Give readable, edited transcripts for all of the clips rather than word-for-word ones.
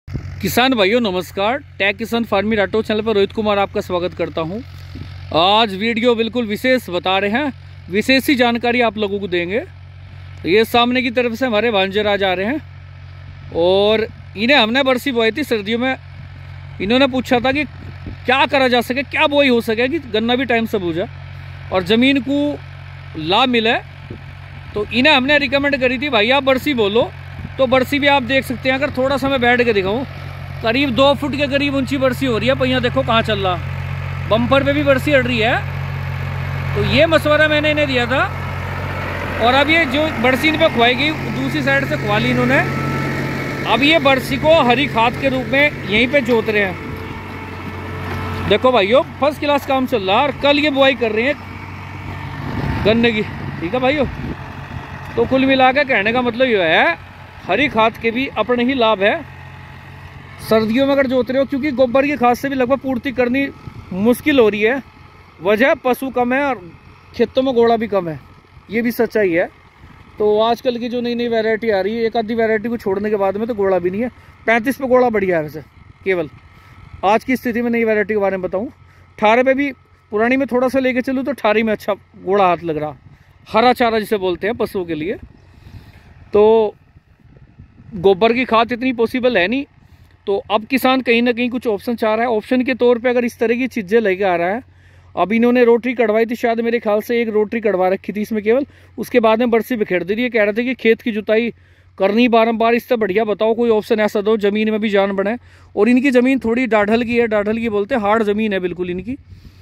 किसान भाइयों नमस्कार। टेक किसान फार्मिंग ऑटो चैनल पर रोहित कुमार आपका स्वागत करता हूं। आज वीडियो बिल्कुल विशेष बता रहे हैं, विशेष ही जानकारी आप लोगों को देंगे। ये सामने की तरफ से हमारे भांजे राज आ रहे हैं और इन्हें हमने बरसी बोई थी सर्दियों में। इन्होंने पूछा था कि क्या करा जा सके, क्या बोई हो सके कि गन्ना भी टाइम से बूझा और ज़मीन को लाभ मिले। तो इन्हें हमने रिकमेंड करी थी भाई आप बरसी बोलो। तो बरसी भी आप देख सकते हैं, अगर थोड़ा सा मैं बैठ के दिखाऊं, करीब 2 फुट के करीब ऊंची बरसी हो रही है। पहिया देखो कहाँ चल रहा, बम्पर पे भी बरसी अड़ रही है। तो ये मशवरा मैंने इन्हें दिया था और अब ये जो बरसी इन पर खुआएगी दूसरी साइड से खुआ ली इन्होंने। अब ये बरसी को हरी खाद के रूप में यहीं पे जोत रहे हैं। देखो भाइयों फर्स्ट क्लास काम चल रहा है और कल ये बुआई कर रहे हैं गन्ने की। ठीक है भाइयों, तो कुल मिला के कहने का मतलब ये है हरी खाद के भी अपने ही लाभ है सर्दियों में अगर जोत रहे हो, क्योंकि गोबर की खाद से भी लगभग पूर्ति करनी मुश्किल हो रही है। वजह पशु कम है और खेतों में गोड़ा भी कम है, ये भी सच्चाई है। तो आजकल की जो नई नई वैरायटी आ रही है, एक आधी वैरायटी को छोड़ने के बाद में तो गोड़ा भी नहीं है। 35 पे गोड़ा बढ़िया है वैसे। केवल आज की स्थिति में नई वैरायटी के बारे में बताऊँ, 18 पे भी पुरानी में थोड़ा सा लेके चलूँ तो 18 में अच्छा गोड़ा हाथ लग रहा। हरा चारा जिसे बोलते हैं पशुओं के लिए। तो गोबर की खाद इतनी पॉसिबल है नहीं, तो अब किसान कहीं ना कहीं कुछ ऑप्शन चाह रहा है। ऑप्शन के तौर पे अगर इस तरह की चीज़ें लेके आ रहा है, अब इन्होंने रोटरी कढ़वाई थी, शायद मेरे ख्याल से एक रोटरी कढ़वा रखी थी इसमें केवल, उसके बाद में बरसी बिखेर दी। ये कह रहे थे कि खेत की जुताई करनी बारंबार, इससे बढ़िया बताओ कोई ऑप्शन ऐसा दो ज़मीन में भी जान बने। और इनकी ज़मीन थोड़ी डाढल की है, डाढल की बोलते हैं, हार्ड ज़मीन है बिल्कुल इनकी,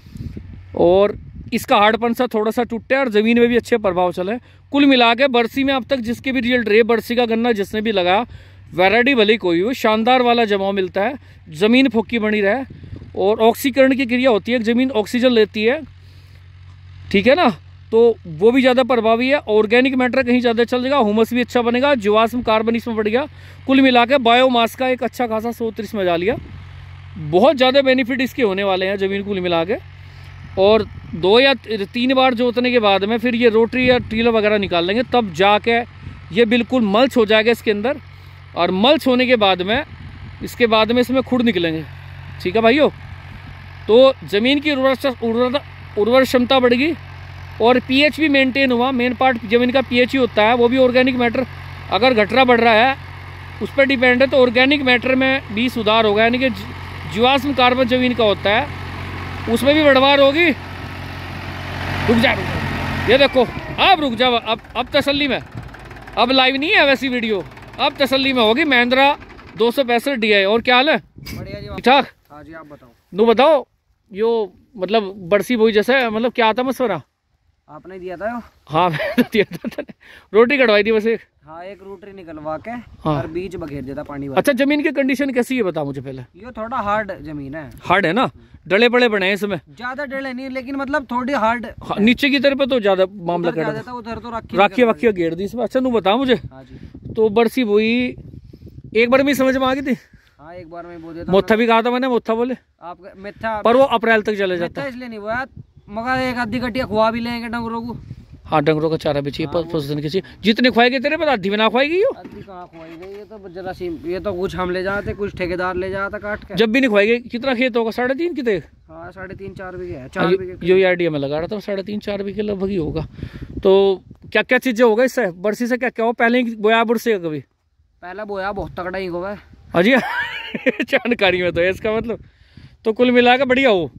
और इसका हार्डपन सा थोड़ा सा टूटे और ज़मीन में भी अच्छे प्रभाव चले। कुल मिला के बरसी में अब तक जिसके भी रिजल्ट रहे, बरसी का गन्ना जिसने भी लगा, वैरायटी भले कोई हो, शानदार वाला जमाव मिलता है, ज़मीन फोकी बनी रहे और ऑक्सीकरण की क्रिया होती है, ज़मीन ऑक्सीजन लेती है। ठीक है ना, तो वो भी ज़्यादा प्रभावी है। ऑर्गेनिक मैटर कहीं ज़्यादा चल जाएगा, ह्यूमस भी अच्छा बनेगा, जीवाश्म कार्बन इसमें बढ़ गया। कुल मिला के बायोमास का एक अच्छा खासा 130 में जा लिया। बहुत ज़्यादा बेनिफिट इसके होने वाले हैं ज़मीन कुल मिला के। और 2 या 3 बार जोतने के बाद में फिर ये रोटरी या टीलर वगैरह निकाल लेंगे, तब जाके ये बिल्कुल मल्च हो जाएगा इसके अंदर। और मल्च होने के बाद में इसके बाद में इसमें खुड़ निकलेंगे। ठीक है भाइयों, तो ज़मीन की उर्वर क्षमता बढ़ेगी और पीएच भी मेंटेन हुआ। मेन पार्ट ज़मीन का पीएच ही होता है, वो भी ऑर्गेनिक मैटर अगर घटरा बढ़ रहा है उस पर डिपेंड है। तो ऑर्गेनिक मैटर में भी सुधार होगा, यानी कि जीवाश्म कार्बन ज़मीन का होता है उसमें भी बढ़वार होगी। रुक जा, ये देखो अब रुक जाओ, अब तसल्ली में, अब लाइव नहीं है वैसी वीडियो, अब तसल्ली में होगी। महिंद्रा 265 DI। और क्या हाल है? बढ़िया जी, ठीक ठाक। हाँ जी, आप बताओ। तू बताओ, यो मतलब बरसी बोई जैसे मतलब क्या था मशवरा? आपने दिया था? हाँ मैंने दिया था, रोटी कटवाई थी बस एक। हाँ, एक रोटरी निकलवा के हाँ। और बीज बखेर देता पानी वाला। अच्छा, जमीन की कंडीशन कैसी है बता मुझे पहले। ये थोड़ा हार्ड जमीन है। हार्ड है ना, डले बड़े बने हैं इसमें, ज्यादा डले नहीं, लेकिन मतलब थोड़ी हार्ड। हाँ, नीचे की तरफ तो ज्यादा मामला कर था, उधर तो राखी वाखिया घेर दी इसमें। अच्छा तू बता मुझे। हाँ जी। तो बरसी बोई एक बार में समझ में आ गई थी? हाँ, एक बार में बोल देता। मोथा भी कहा था मैंने, मोथा बोले आपका मिथ्या, पर वो अप्रैल तक चले जाता है, इसलिए नहीं हुआ। मगर एक आधी कटिया खुआ भी लेंगे डंगरों को। हाँ, डंगरों का चारा भी चाहिए, पशुधन की चाहिए। जितने खुआएगी तेरे पर आधी में ना खुआएगी। आधी कहाँ खुआई गई, ये तो जरा सी, ये तो कुछ हम ले जाते, कुछ ठेकेदार ले जाता काट के। जब भी नहीं खुआएगी। कितना खेत होगा? 3.5 कितने? हाँ, 3.5-4 बीघे है। 4 बीघे जो आइडिया में लगा रहा था, 3.5-4 बीघे लगभग ही होगा। तो क्या क्या चीजें होगा इससे, बरसी से क्या क्या हो? पहले ही बोया बुरसे कभी? पहला बोया बहुत तगड़ा ही होगा। अजी जानकारी में तो है इसका मतलब। तो कुल मिला के बढ़िया हो,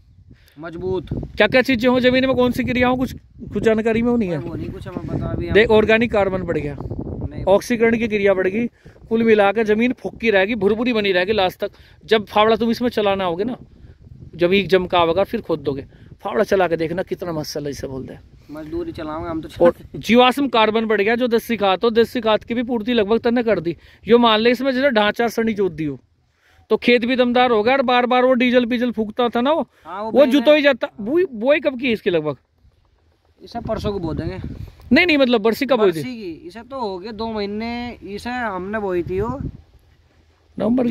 मजबूत। क्या क्या चीजें हो जमीन में, कौन सी क्रिया हो, कुछ जानकारी में हो नहीं है? वो नहीं कुछ हमें बता अभी। देख, ऑर्गेनिक कार्बन बढ़ गया, ऑक्सीकरण की क्रिया बढ़ गई, कुल मिलाकर जमीन फोकी रहेगी, भुरभुरी बनी रहेगी लास्ट तक। जब फावड़ा तुम इसमें चलाना होगे ना, जब एक जम का होगा फिर खोद दोगे, फावड़ा चला के देखना कितना मसल इसे बोलते हैं। मजदूरी चलाओगे हम तो। और जीवाश्म कार्बन बढ़ गया, जो देसी खाद, तो देसी खाद की भी पूर्ति लगभग तने कर दी। यो मान ले इसमें जैसे ढांचा सनी जोत दी हो तो खेत भी दमदार होगा। और बार बार वो डीजल पीजल फूकता था ना वो जुतो ही जाता। बोई कब की इसकी? लगभग इसे परसों को बो देंगे। नहीं मतलब बरसी कब बोई थी? इसे तो हो गए 2 महीने। इसे हमने बोई थी वो नवंबर,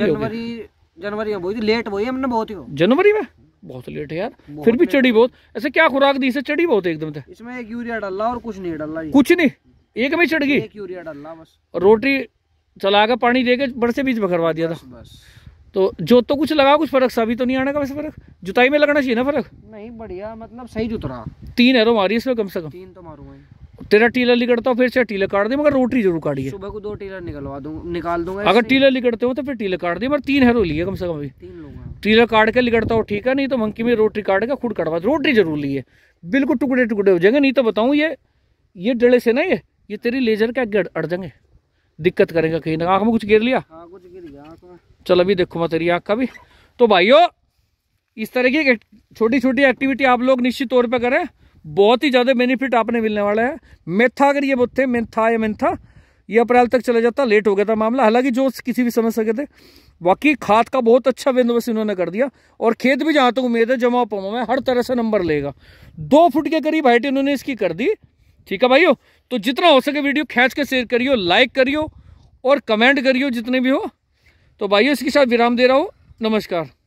जनवरी में बोई थी। लेट बोई हमने बहुत ही। जनवरी में बहुत लेट है यार, फिर भी चढ़ी बहुत। ऐसे क्या खुराक दी इसे, चढ़ी बहुत एकदम से? इसमें एक यूरिया डाला और कुछ नहीं डाला। कुछ नहीं, एक में चढ़ गई। एक यूरिया डाला बस। रोटरी चला के पानी दे के बड़ से बीज बखरवा दिया था। बस तो जो तो कुछ लगा, कुछ फर्क सा भी तो नहीं आने का वैसे फर्क? जुताई में लगना चाहिए ना फर्क? नहीं बढ़िया, मतलब सही जुतरा। 3 एरो मारी इसमें कम से कम। 3 तो मारूंगा। तेरा टीलर लिकड़ता हो फिर से टीलर काट दे, मगर रोटरी जरूर काटिए। सुबह को 2 टीलर निकाल दूंगा। अगर टीलर लिकड़ते हो तो फिर टीलर काट दे, मगर 3 एरो लिए कम से कम। अभी 3 लूंगा। टीलर काट के लिकड़ता हो ठीक है, नहीं तो मंकी में रोटरी काट के खुद कटवा। रोटरी जरूर लिए, बिल्कुल टुकड़े टुकड़े हो जाएंगे। नहीं तो बताऊँ ये डले से ना ये तेरी लेजर के आगे अड़ जाएंगे, दिक्कत करेगा कहीं ना। आँख में कुछ गिर लिया? हाँ कुछ गिर गया आँख में। चल अभी देखो मैं तेरी आँख का भी। तो भाइयों इस तरह की छोटी छोटी एक्टिविटी आप लोग निश्चित तौर पे करें, बहुत ही ज़्यादा बेनिफिट आपने मिलने वाला है। मेथा अगर ये बोलते मेंथा या मेंथा, ये अप्रैल तक चला जाता, लेट हो गया था मामला, हालांकि जो किसी भी समझ सके थे। बाकी खाद का बहुत अच्छा बंदोबस्त इन्होंने कर दिया, और खेत भी जहाँ तक उम्मीद है जमा पमा में हर तरह से नंबर लेगा। 2 फुट के करीब हाइट इन्होंने इसकी कर दी। ठीक है भाइयों, तो जितना हो सके वीडियो खींच के शेयर करियो, लाइक करियो और कमेंट करियो जितने भी हो। तो भाइयों इसके साथ विराम दे रहा हूँ। नमस्कार।